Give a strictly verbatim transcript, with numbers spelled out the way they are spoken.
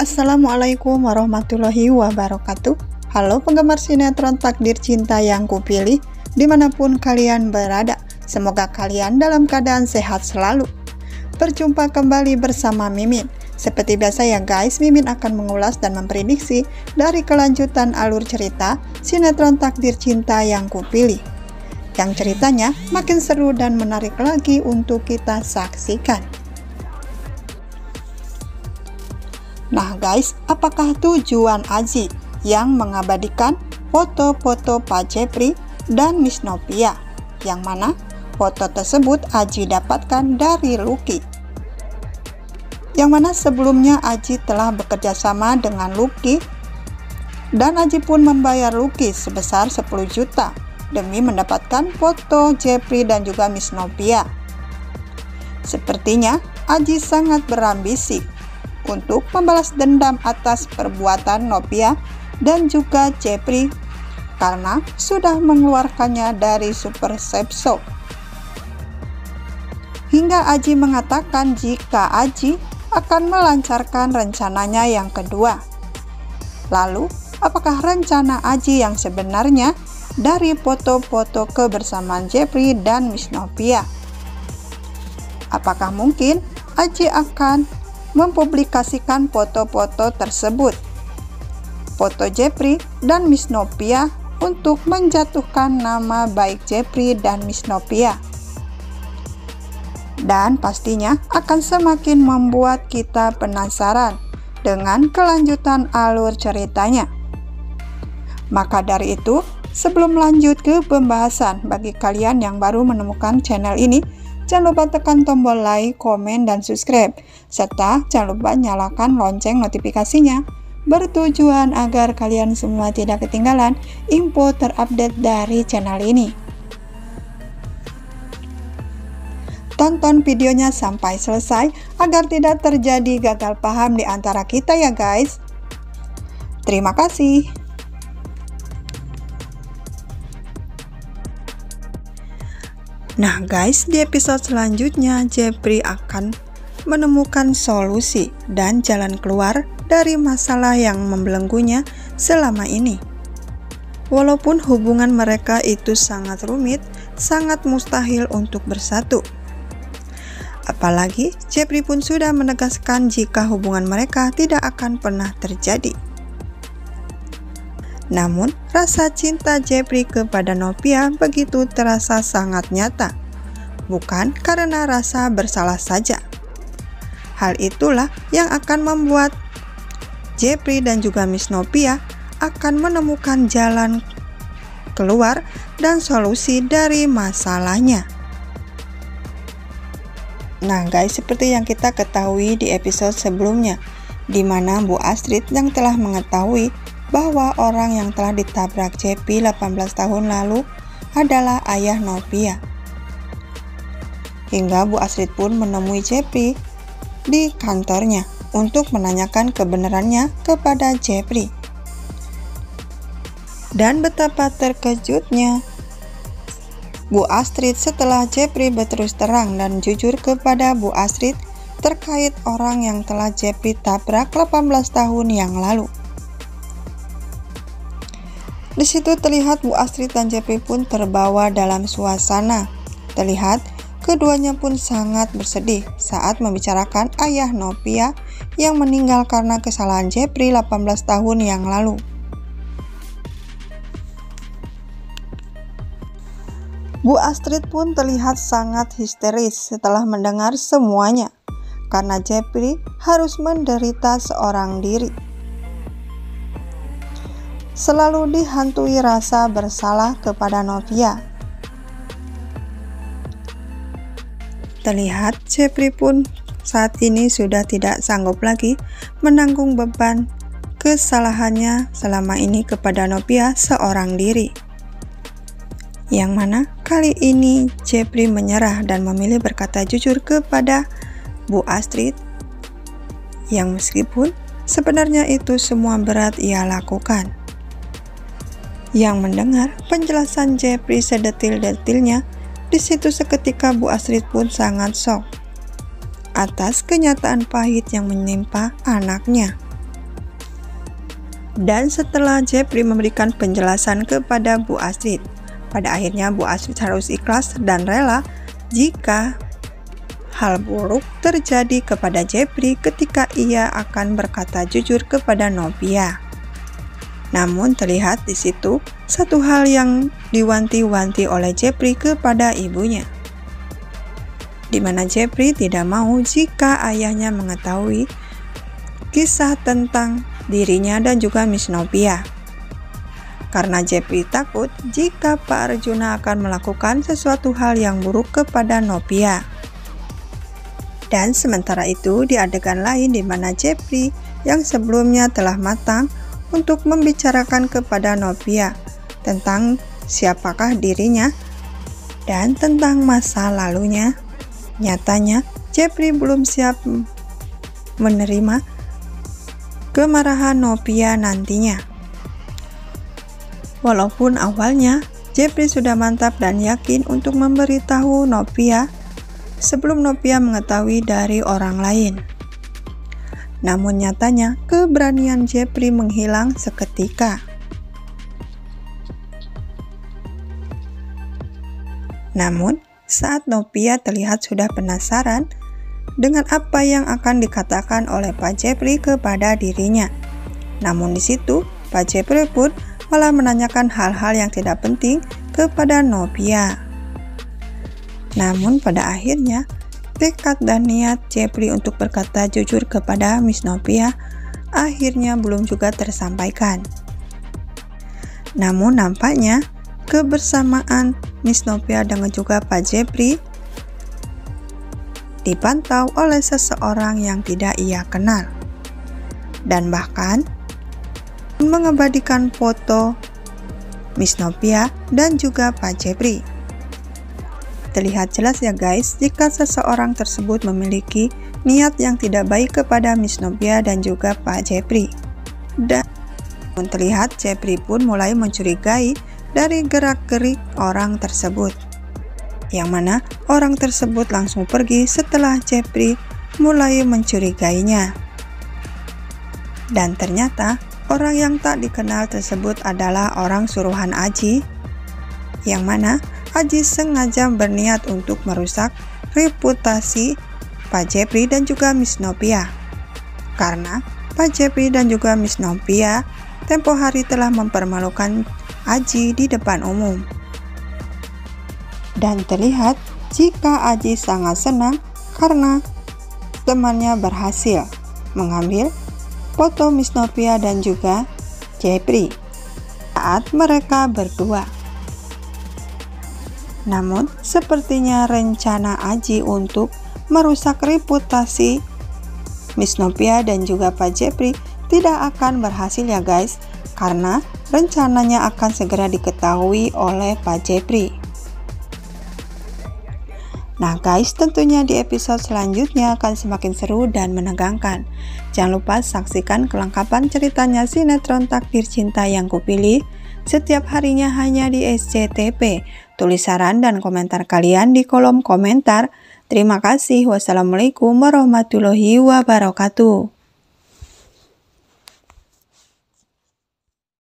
Assalamualaikum warahmatullahi wabarakatuh. Halo penggemar sinetron Takdir Cinta yang kupilih, dimanapun kalian berada, semoga kalian dalam keadaan sehat selalu. Berjumpa kembali bersama Mimin. Seperti biasa ya guys, Mimin akan mengulas dan memprediksi dari kelanjutan alur cerita sinetron Takdir Cinta yang kupilih, yang ceritanya makin seru dan menarik lagi untuk kita saksikan. Nah guys, apakah tujuan Aji yang mengabadikan foto-foto Pak Jepri dan Miss Novia, yang mana foto tersebut Aji dapatkan dari Lucky, yang mana sebelumnya Aji telah bekerja sama dengan Lucky, dan Aji pun membayar Lucky sebesar sepuluh juta demi mendapatkan foto Jepri dan juga Miss Novia. Sepertinya Aji sangat berambisi untuk membalas dendam atas perbuatan Novia dan juga Jepri karena sudah mengeluarkannya dari Super Chef Show. Hingga Aji mengatakan jika Aji akan melancarkan rencananya yang kedua. Lalu, apakah rencana Aji yang sebenarnya dari foto-foto kebersamaan Jepri dan Miss Novia? Apakah mungkin Aji akan mempublikasikan foto-foto tersebut, foto Jepri dan Miss Novia, untuk menjatuhkan nama baik Jepri dan Miss Novia, dan pastinya akan semakin membuat kita penasaran dengan kelanjutan alur ceritanya. Maka dari itu, sebelum lanjut ke pembahasan, bagi kalian yang baru menemukan channel ini, jangan lupa tekan tombol like, komen, dan subscribe, serta jangan lupa nyalakan lonceng notifikasinya, bertujuan agar kalian semua tidak ketinggalan info terupdate dari channel ini. Tonton videonya sampai selesai agar tidak terjadi gagal paham di antara kita ya guys. Terima kasih. Nah guys, di episode selanjutnya Jepri akan menemukan solusi dan jalan keluar dari masalah yang membelenggunya selama ini. Walaupun hubungan mereka itu sangat rumit, sangat mustahil untuk bersatu. Apalagi Jepri pun sudah menegaskan jika hubungan mereka tidak akan pernah terjadi. Namun, rasa cinta Jepri kepada Novia begitu terasa sangat nyata, bukan karena rasa bersalah saja. Hal itulah yang akan membuat Jepri dan juga Miss Novia akan menemukan jalan keluar dan solusi dari masalahnya. Nah guys, seperti yang kita ketahui di episode sebelumnya, di mana Bu Astrid yang telah mengetahui bahwa orang yang telah ditabrak Jepri delapan belas tahun lalu adalah ayah Novia. Hingga Bu Astrid pun menemui Jepri di kantornya untuk menanyakan kebenarannya kepada Jepri. Dan betapa terkejutnya Bu Astrid setelah Jepri berterus terang dan jujur kepada Bu Astrid terkait orang yang telah Jepri tabrak delapan belas tahun yang lalu. Di situ terlihat Bu Astrid dan Jepri pun terbawa dalam suasana. Terlihat keduanya pun sangat bersedih saat membicarakan ayah Novia yang meninggal karena kesalahan Jepri delapan belas tahun yang lalu. Bu Astrid pun terlihat sangat histeris setelah mendengar semuanya, karena Jepri harus menderita seorang diri. Selalu dihantui rasa bersalah kepada Novia. Terlihat Jepri pun saat ini sudah tidak sanggup lagi menanggung beban kesalahannya selama ini kepada Novia seorang diri. Yang mana kali ini Jepri menyerah dan memilih berkata jujur kepada Bu Astrid, yang meskipun sebenarnya itu semua berat ia lakukan. Yang mendengar penjelasan Jepri sedetil-detilnya, di situ seketika Bu Astrid pun sangat shock atas kenyataan pahit yang menimpa anaknya. Dan setelah Jeffrey memberikan penjelasan kepada Bu Astrid, pada akhirnya Bu Astrid harus ikhlas dan rela jika hal buruk terjadi kepada Jeffrey ketika ia akan berkata jujur kepada Nopia. Namun terlihat di situ satu hal yang diwanti-wanti oleh Jeffrey kepada ibunya, di mana Jeffrey tidak mau jika ayahnya mengetahui kisah tentang dirinya dan juga Miss Nopia. Karena Jeffrey takut jika Pak Arjuna akan melakukan sesuatu hal yang buruk kepada Nopia. Dan sementara itu di adegan lain di mana Jeffrey yang sebelumnya telah matang untuk membicarakan kepada Nopia tentang siapakah dirinya dan tentang masa lalunya, nyatanya Jeffrey belum siap menerima kemarahan Nopia nantinya. Walaupun awalnya Jeffrey sudah mantap dan yakin untuk memberitahu Nopia sebelum Nopia mengetahui dari orang lain. Namun nyatanya keberanian Jeffrey menghilang seketika. Namun saat Nopia terlihat sudah penasaran dengan apa yang akan dikatakan oleh Pak Jeffrey kepada dirinya. Namun di situ Pak Jeffrey pun malah menanyakan hal-hal yang tidak penting kepada Nopia. Namun pada akhirnya tekad dan niat Jeffrey untuk berkata jujur kepada Miss Nopia akhirnya belum juga tersampaikan. Namun nampaknya kebersamaan Miss Nopia dengan juga Pak Jeffrey dipantau oleh seseorang yang tidak ia kenal, dan bahkan mengabadikan foto Miss Nopia dan juga Pak Jeffrey. Terlihat jelas ya guys jika seseorang tersebut memiliki niat yang tidak baik kepada Miss Nopia dan juga Pak Jeffrey. Dan pun terlihat Jeffrey pun mulai mencurigai dari gerak-gerik orang tersebut, yang mana orang tersebut langsung pergi setelah Jeffrey mulai mencurigainya. Dan ternyata orang yang tak dikenal tersebut adalah orang suruhan Aji, yang mana Aji sengaja berniat untuk merusak reputasi Pak Jeffrey dan juga Miss Nopia. Karena Pak Jeffrey dan juga Miss Nopia tempo hari telah mempermalukan Aji di depan umum. Dan terlihat jika Aji sangat senang karena temannya berhasil mengambil foto Miss Nopia dan juga Jeffrey saat mereka berdua. Namun sepertinya rencana Aji untuk merusak reputasi Miss Nopia dan juga Pak Jeffrey tidak akan berhasil ya guys, karena rencananya akan segera diketahui oleh Pak Jeffrey. Nah guys, tentunya di episode selanjutnya akan semakin seru dan menegangkan. Jangan lupa saksikan kelengkapan ceritanya sinetron Takdir Cinta Yang Kupilih setiap harinya hanya di S C T V. Tulis saran dan komentar kalian di kolom komentar. Terima kasih. Wassalamualaikum warahmatullahi wabarakatuh.